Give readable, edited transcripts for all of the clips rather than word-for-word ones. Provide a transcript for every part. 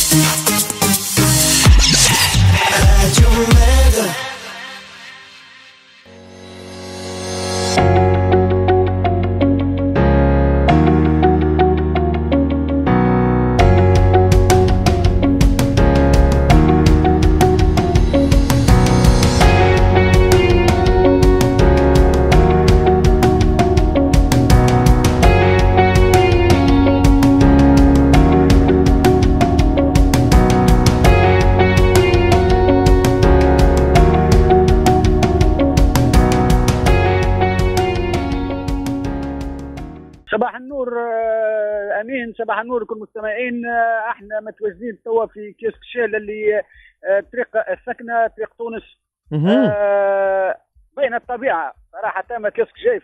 صباح النور امين، صباح النور لكل المستمعين. احنا متواجدين توا في كيوسك شيل اللي طريق السكنه، طريق تونس. بين الطبيعه صراحه تامه. كيوسك جاي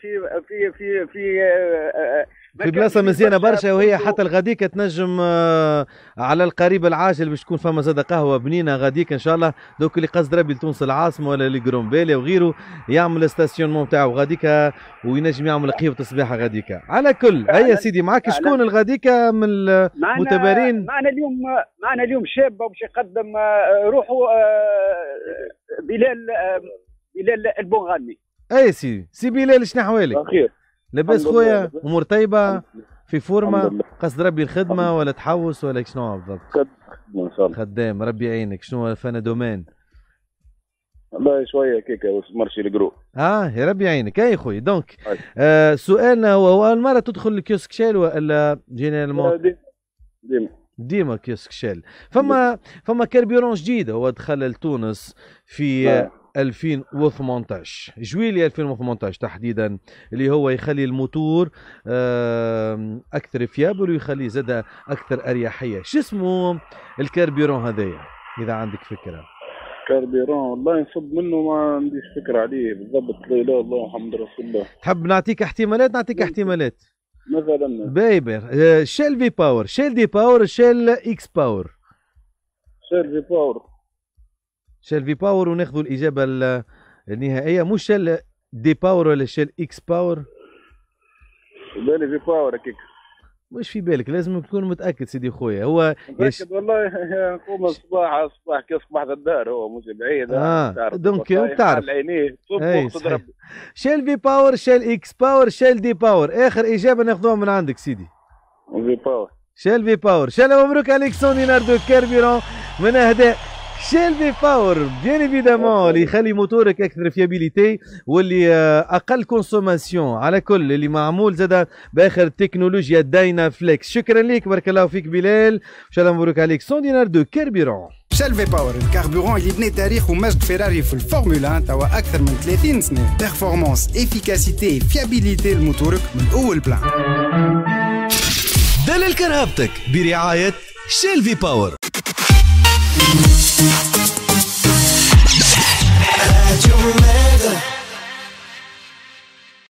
في بلاصه مزيانه برشا، وهي حتى الغديك تنجم على القريب العاجل باش تكون فما زاده قهوه بنينه غديك ان شاء الله. دوك اللي قصد ربي لتونس العاصمه ولا لجرومبيلي وغيره يعمل الستاسيونمون تاعو غديك وينجم يعمل قهوه الصباحه غديك. على كل هيا سيدي معك شكون الغديك من المتبارين؟ معنا اليوم شاب باش يقدم روحه بلال البوغاني. اي سي بلال شنو احوالك؟ بخير لاباس خويا؟ امور طيبه؟ في فورمه؟ قصد ربي الخدمه ولا تحوس ولا شنو بالضبط؟ خدمه ان شاء الله. خدام ربي يعينك. شنو فانا دومين؟ والله شويه كيكه مرشي الجرو. يا ربي يعينك. اي خويا دونك سؤالنا هو اول مره تدخل الكيوسك شيل ولا جينيرالمون؟ ديما كيوسك شيل. فما كاربيرون جديد هو دخل لتونس في 2018 جويلية 2018 تحديدا، اللي هو يخلي الموتور اكثر فيابل ويخلي زاد اكثر اريحيه. شو اسمه الكاربيرون هذايا اذا عندك فكره؟ كاربيرون والله نصب منه ما عنديش فكره عليه بالضبط. لا اله الا الله محمد رسول الله. تحب نعطيك احتمالات؟ نعطيك احتمالات مثلا بايبر، شيل في باور، شيل دي باور، شيل اكس باور. شيل في باور. شيل في باور وناخذوا الاجابه النهائيه. مش شيل دي باور ولا شيل اكس باور؟ بالي في باور هكاك. مش في بالك، لازم تكون متاكد سيدي خويا. هو متاكد والله. نقوم الصباح كيوسك بعد الدار، هو مش بعيد. دونك تعرف عينيه صب. شيل في باور، شيل اكس باور، شيل دي باور. اخر اجابه ناخذوها من عندك سيدي. في باور. شيل في باور. شال مبروك عليك سونديناردو كاربيرون من اهداء شيل في باور بيان ايفيدامون، اللي يخلي موتورك اكثر فيابيليتي واللي اقل كونسوماسيون. على كل اللي معمول زاد باخر تكنولوجيا داينا فليكس. شكرا لك، بارك الله فيك بلال، ان شاء الله مبروك عليك سونديناردو كاربيرون. شيل في باور الكاربورون اللي بنى تاريخ ومجد فيراري في الفورمولا 1 توا اكثر من 30 سنه. بيرفورمانس، افيكاسيتي، فيابيليتي لموتورك من اول بلان. دلل كرهبتك برعايه شيل في باور.